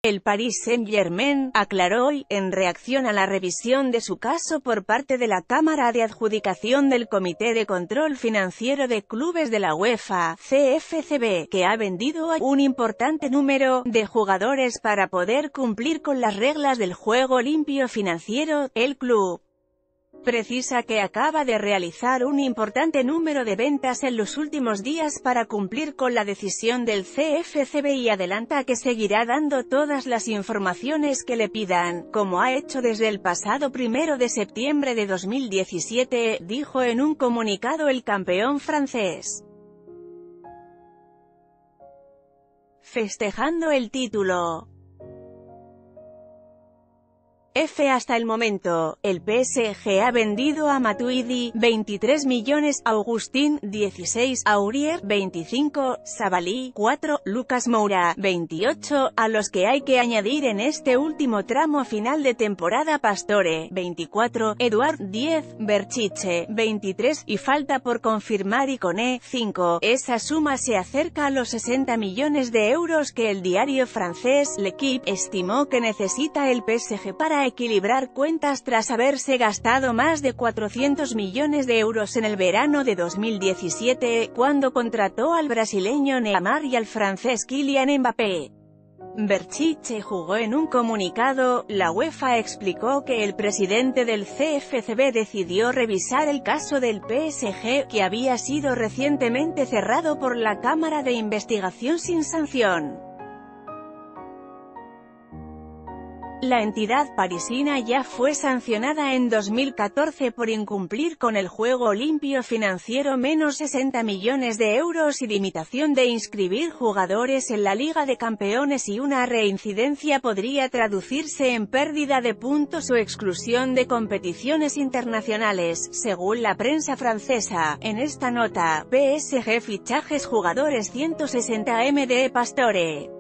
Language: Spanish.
El Paris Saint-Germain aclaró hoy, en reacción a la revisión de su caso por parte de la Cámara de Adjudicación del Comité de Control Financiero de Clubes de la UEFA, CFCB, que ha vendido a un importante número de jugadores para poder cumplir con las reglas del juego limpio financiero. El club precisa que acaba de realizar un importante número de ventas en los últimos días para cumplir con la decisión del CFCB y adelanta que seguirá dando todas las informaciones que le pidan, como ha hecho desde el pasado 1 de septiembre de 2017, dijo en un comunicado el campeón francés. Festejando el título. Hasta el momento, el PSG ha vendido a Matuidi, 23 millones, Augustin, 16, Aurier, 25, Sabaly, 4, Lucas Moura, 28, a los que hay que añadir en este último tramo final de temporada Pastore, 24, Edouard, 10, Berchiche, 23, y falta por confirmar Iconé, 5. Esa suma se acerca a los 60 millones de euros que el diario francés L'Équipe estimó que necesita el PSG para equilibrar cuentas tras haberse gastado más de 400 millones de euros en el verano de 2017, cuando contrató al brasileño Neymar y al francés Kylian Mbappé. Berchiche jugó en un comunicado. La UEFA explicó que el presidente del CFCB decidió revisar el caso del PSG, que había sido recientemente cerrado por la Cámara de Investigación sin sanción. La entidad parisina ya fue sancionada en 2014 por incumplir con el juego limpio financiero, menos 60 millones de euros y limitación de inscribir jugadores en la Liga de Campeones, y una reincidencia podría traducirse en pérdida de puntos o exclusión de competiciones internacionales, según la prensa francesa. En esta nota, PSG fichajes jugadores 160 M de Pastore.